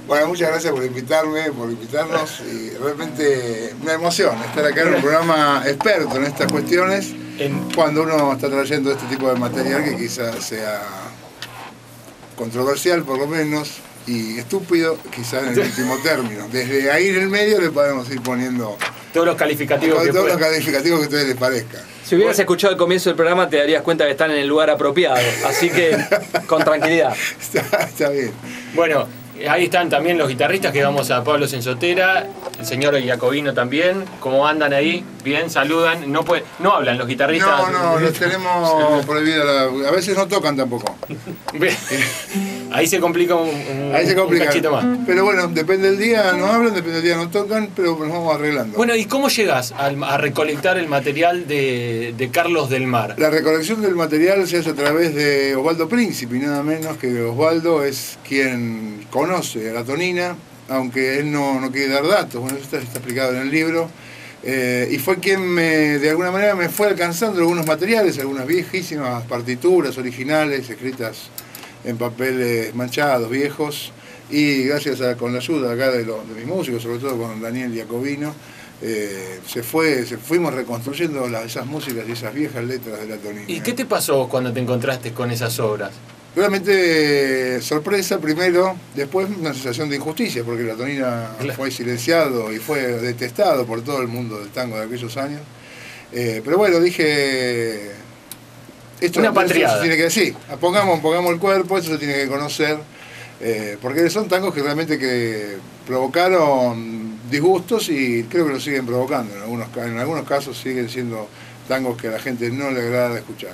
Bueno, muchas gracias por invitarme, por invitarnos, y realmente una emoción estar acá en un programa experto en estas cuestiones, cuando uno está trayendo este tipo de material que quizás sea controversial por lo menos, y estúpido quizás en el último término. Desde ahí en el medio le podemos ir poniendo todos los calificativos que a ustedes les parezca. Si hubieras escuchado el comienzo del programa te darías cuenta que están en el lugar apropiado, así que con tranquilidad. Está bien. Bueno, ahí están también los guitarristas, que vamos a Pablo Sensotera, el señor Jacobino también. ¿Cómo andan ahí? Bien, saludan. No hablan los guitarristas. No, los tenemos prohibido. A veces no tocan tampoco. Ahí se complica un cachito más. Pero bueno, depende del día, no hablan, depende del día, no tocan, pero nos vamos arreglando. Bueno, ¿y cómo llegas a recolectar el material de Carlos del Mar? La recolección del material se hace a través de Osvaldo Príncipe, y nada menos que Osvaldo es quien conoce a la tonina, aunque él no quiere dar datos. Bueno, eso está explicado en el libro. Y fue quien de alguna manera me fue alcanzando algunos materiales, algunas viejísimas partituras originales escritas en papeles manchados, viejos, y gracias con la ayuda acá de mis músicos, sobre todo con Daniel Jacobino, fuimos reconstruyendo esas músicas y esas viejas letras de la tonina. ¿Y qué te pasó cuando te encontraste con esas obras? Realmente sorpresa primero, después una sensación de injusticia, porque la tonina fue silenciado y fue detestado por todo el mundo del tango de aquellos años. Pero bueno, dije, esto se tiene que decir, pongamos el cuerpo, esto se tiene que conocer, porque son tangos que realmente que provocaron disgustos y creo que lo siguen provocando. En algunos casos siguen siendo tangos que a la gente no le agrada escuchar.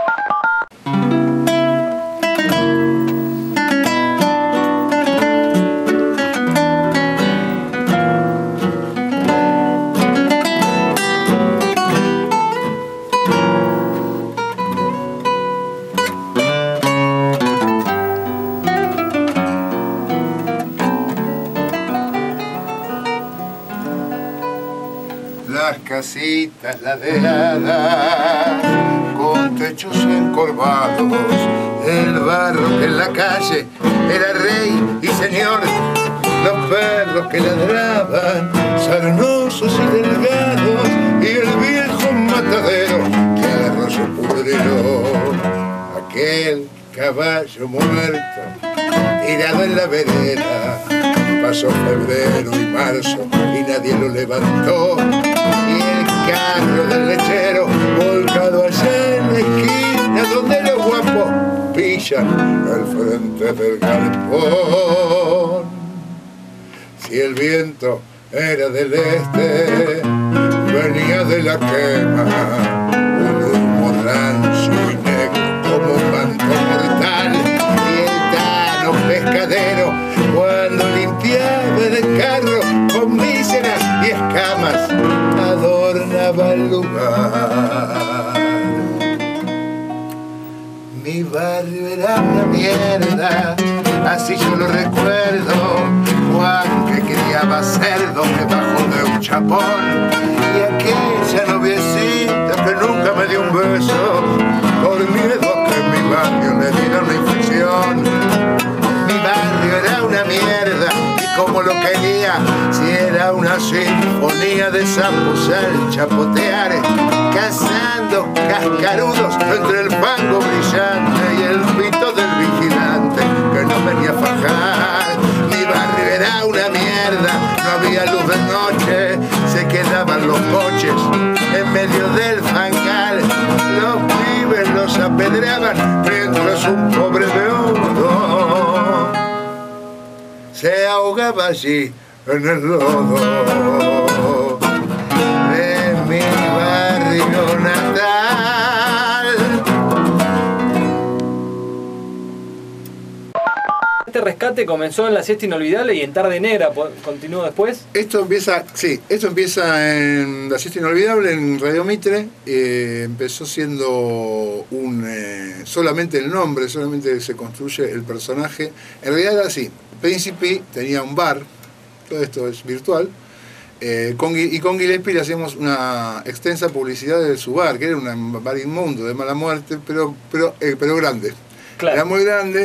Casitas laderadas con techos encorvados, el barro que en la calle era rey y señor, los perros que ladraban, sarnosos y delgados, y el viejo matadero que al arroyo pudrió, aquel caballo muerto tirado en la vereda. Pasó febrero y marzo y nadie lo levantó, y el carro del lechero volcado allá en la esquina donde los guapos pillan al frente del galpón. Si el viento era del este, venía de la quema, un humo rancio y negro como un manto mortal, y el tano pescadero cuando limpiaba el carro con vísceras y escamas adornaba el lugar. Mi barrio era una mierda, así yo lo recuerdo. Juan que criaba cerdos debajo de un chapón, y aquella noviecita que nunca me dio un beso por miedo a que en mi barrio le diera una infección. Mi barrio era una mierda y como lo quería, si era una sinfonía de sapos al chapotear, cazando cascarudos entre el fango brillante y el pito del vigilante que no venía a fajar. Mi barrio era una mierda, no había luz de noche, se quedaban los coches en medio del fangal, los pibes los apedreaban mientras un pobre beodo se ahogaba allí en el lodo de mi barrio natal. Este rescate comenzó en La Siesta Inolvidable y en Tarde Negra continuó después. Esto empieza en La Siesta Inolvidable en Radio Mitre. Empezó siendo solamente el nombre, solamente se construye el personaje. En realidad era así. Príncipe tenía un bar, todo esto es virtual, con Gillespie le hacíamos una extensa publicidad de su bar, que era un bar inmundo, de mala muerte, pero grande. Claro. Era muy grande,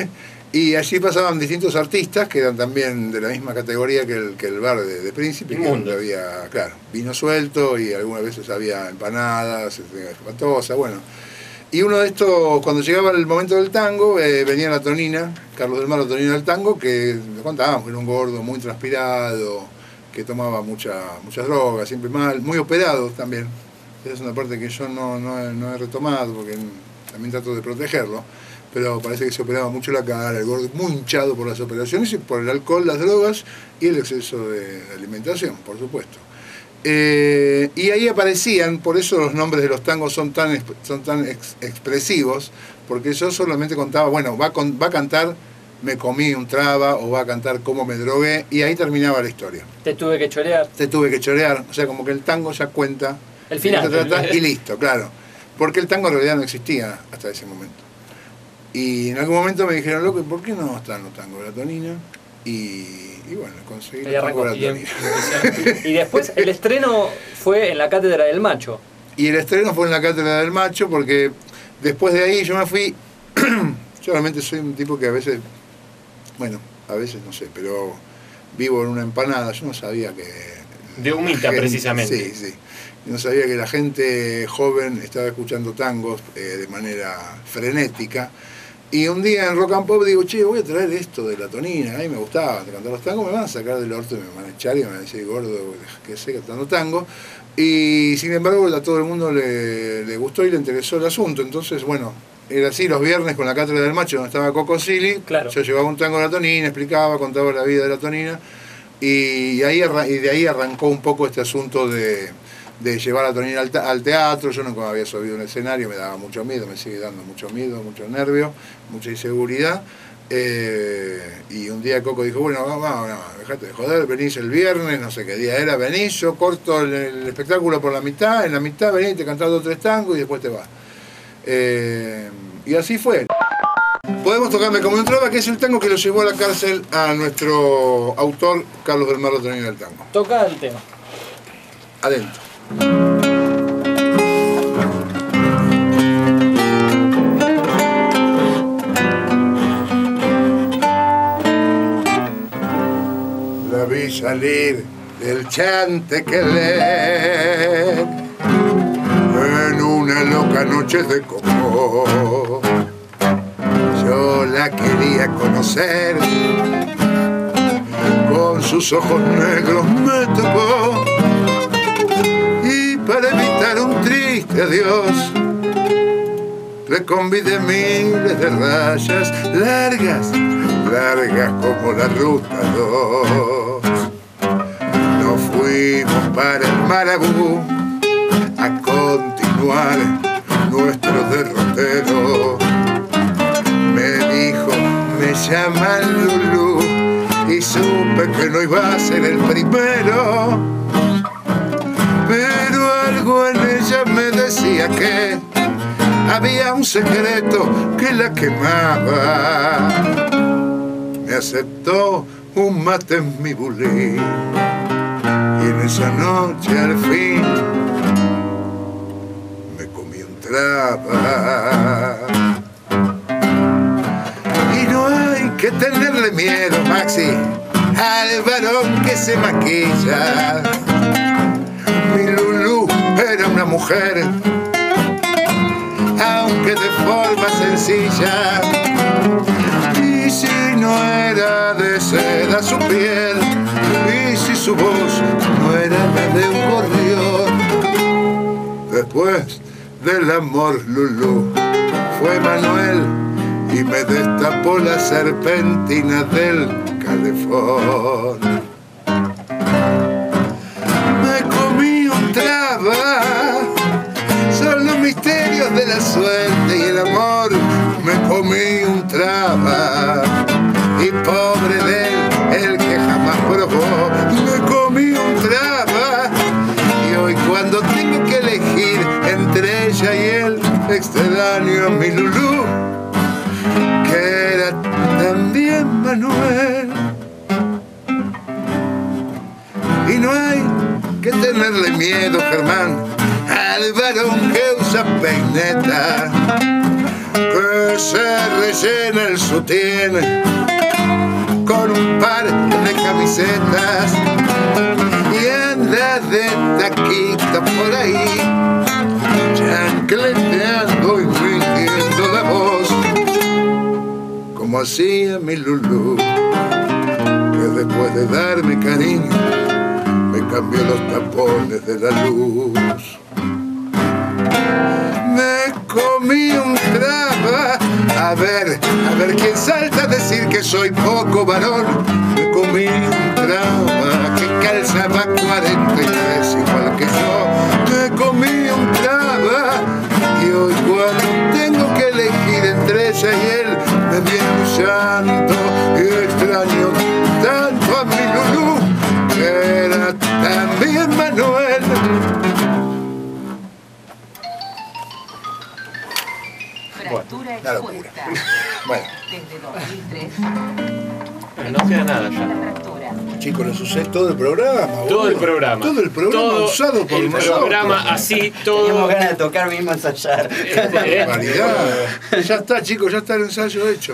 Y allí pasaban distintos artistas que eran también de la misma categoría que el bar de Príncipe, que había, claro, vino suelto y algunas veces había empanadas, patosas, bueno. Y uno de estos, cuando llegaba el momento del tango, venía la Tonina, Carlos del Mar, la Tonina del tango, que le contábamos que era un gordo muy transpirado, que tomaba muchas drogas, siempre mal, muy operado también. Esa es una parte que yo no he retomado porque también trato de protegerlo. Pero parece que se operaba mucho la cara, el gordo muy hinchado por las operaciones y por el alcohol, las drogas y el exceso de alimentación, por supuesto. Y ahí aparecían, por eso los nombres de los tangos son tan expresivos, porque yo solamente contaba, bueno, va a cantar Me comí un traba, o va a cantar Cómo me drogué, y ahí terminaba la historia. Te tuve que chorear, o sea, como que el tango ya cuenta el final. Y listo, claro. Porque el tango en realidad no existía hasta ese momento. Y en algún momento me dijeron, loco, ¿por qué no están los tangos de la Tonina? Y bueno, conseguí los tangos de la Tonina. Y después el estreno fue en la Cátedra del Macho. Y el estreno fue en la Cátedra del Macho porque después de ahí yo me fui... Yo realmente soy un tipo que a veces... Bueno, a veces no sé, pero vivo en una empanada. Yo no sabía que... De humita, precisamente. Sí. No sabía que la gente joven estaba escuchando tangos de manera frenética. Y un día en Rock and Pop digo, che, voy a traer esto de la Tonina. A mí me gustaba de cantar los tangos, me van a sacar del orto y me van a echar y me van a decir, gordo, que sé cantando tango. Y sin embargo a todo el mundo le gustó y le interesó el asunto. Entonces, bueno, era así los viernes con la Cátedra del Macho, donde estaba Coco Silly. Claro. Yo llevaba un tango de la Tonina, explicaba, contaba la vida de la Tonina. Y de ahí arrancó un poco este asunto de llevar a la Tonina al teatro. Yo nunca me había subido en el escenario, me daba mucho miedo, me sigue dando mucho miedo, mucho nervio, mucha inseguridad. Y un día Coco dijo, bueno, vamos, dejate de joder, venís el viernes, no sé qué día era, venís, yo corto el espectáculo por la mitad, en la mitad venís, te cantás 2 o 3 tangos y después te vas. Y así fue. Podemos tocarme como un traba, que es el tango que lo llevó a la cárcel a nuestro autor, Carlos del Mar, la Tonina del tango. Toca el tema. Adentro. La vi salir del Chantequelet en una loca noche de coco. Yo la quería conocer, con sus ojos negros me tocó. Para evitar un triste adiós, le convidé miles de rayas largas como la ruta 2. Nos fuimos para el Marabú a continuar nuestro derrotero. Me dijo, me llaman Lulú, y supe que no iba a ser el primero. Pero algo en ella me decía que había un secreto que la quemaba. Me aceptó un mate en mi bulín y en esa noche al fin me comí un traba. Y no hay que tenerle miedo, Maxi, al varón que se maquilla. Mi Lulú era una mujer, aunque de forma sencilla. Y si no era de seda su piel, y si su voz no era la de un gorrión. Después del amor, Lulú fue Manuel y me destapó la serpentina del calefón. Son los misterios de la suerte y el amor. Me comí un traba y pobre de él, el que jamás probó. Me comí un traba y hoy cuando tengo que elegir entre ella y él, extraño a mi Lulú, que era también Manuel. Y no hay que tenerle miedo, Germán, al varón que usa peineta, que se rellena el sutién con un par de camisetas y anda de taquito por ahí, chancleteando y fingiendo la voz, como hacía mi Lulú, que después de darme cariño me cambió los tapones de la luz. Me comí un traba, a ver quién salta a decir que soy poco varón. Me comí un traba que calzaba 43 igual que yo. Me comí un traba y hoy cuando tengo que elegir entre ella y él me viene un llanto y extraño tanto a mi Lulú, que era también Manuel. Fractura Una locura. expuesta. Bueno, Desde 2003. No queda nada ya. La fractura. chicos, les usé todo el programa. Todo el boludo. programa. Todo el programa usado por el nosotros. programa así, todo. Teníamos ganas de tocar mismo ensayar. Este, Barbaridad. Ya está, chicos, ya está el ensayo hecho.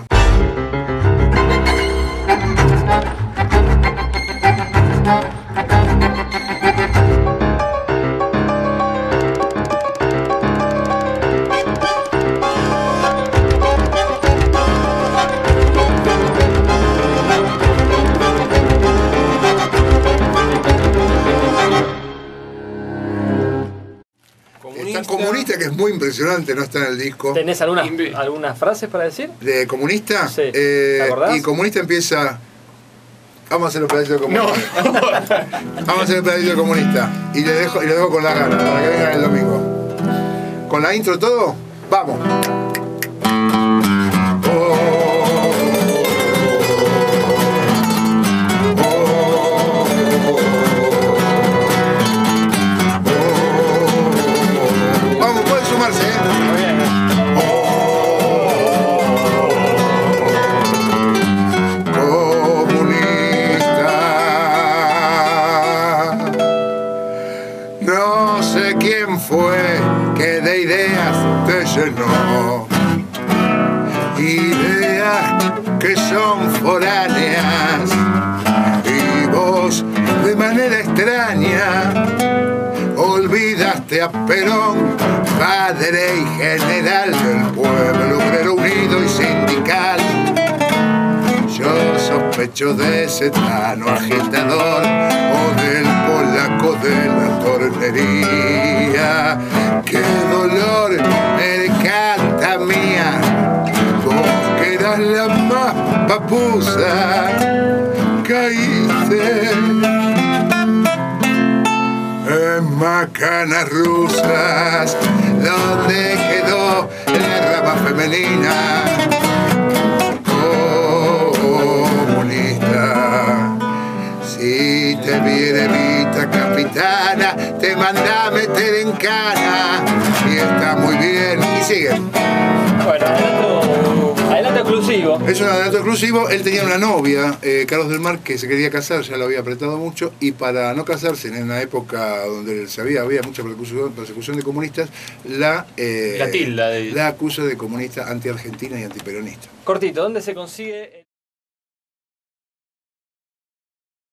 Está Comunista, que es muy impresionante, no está en el disco. ¿Tenés algunas frases para decir? De Comunista. Sí. ¿Te acordás? Y Comunista empieza. Vamos a hacer un pedacito de No. Comunista. Vamos a hacer un pedacito de Comunista. Y le dejo con la gana, para que vengan el domingo. Con la intro todo, vamos. Vamos, pueden sumarse, Comunista. No sé quién fue que de ideas te llenó. Ideas que son foráneas. Y vos, de manera extraña, olvidaste a Perón, padre y general del pueblo obrero unido y sindical. Yo sospecho de ese tano agitador o del polaco de la tornería. ¡Qué dolor, mercanta mía! Vos que eras la más papusa, caíste en macanas rusas, donde quedó la rama femenina. Comunista, si te viene Vita Capitana, te manda a meter en cana. Y está muy bien. Y sigue. Bueno, adelanto exclusivo. Es un adelanto exclusivo. Él tenía una novia, Carlos del Mar, que se quería casar, ya lo había apretado mucho, y para no casarse en una época donde había mucha persecución de comunistas, la tilda de... la acusa de comunista anti-argentina y antiperonista. Cortito, ¿dónde se consigue?